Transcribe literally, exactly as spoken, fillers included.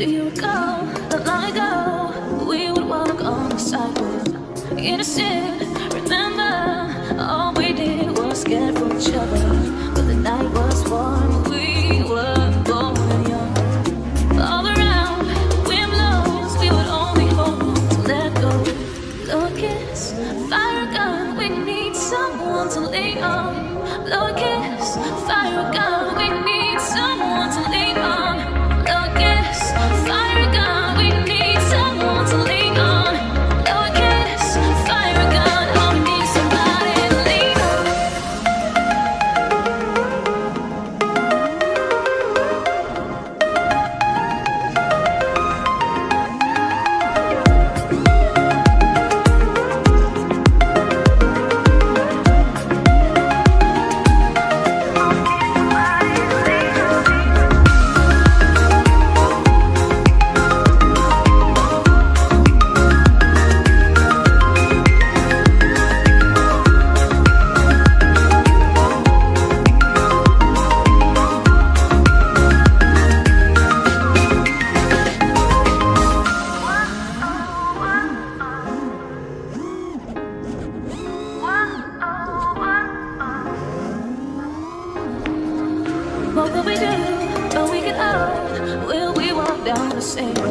Do you recall that long ago we would walk on the sidewalk? Innocent, remember, all we did was scared from each other. But the night was warm, we were born and young. All around, wind blows, we would only hold to let go. Blow a kiss, fire a gun, we need someone to lean on. Blow a kiss, fire a gun, we need someone to lean on. Blow a kiss, fire a gun, we need someone to lean on. Blow a kiss, fire a gun, oh, we need somebody to lean on. What will we do when we get out? Will we walk down the same road?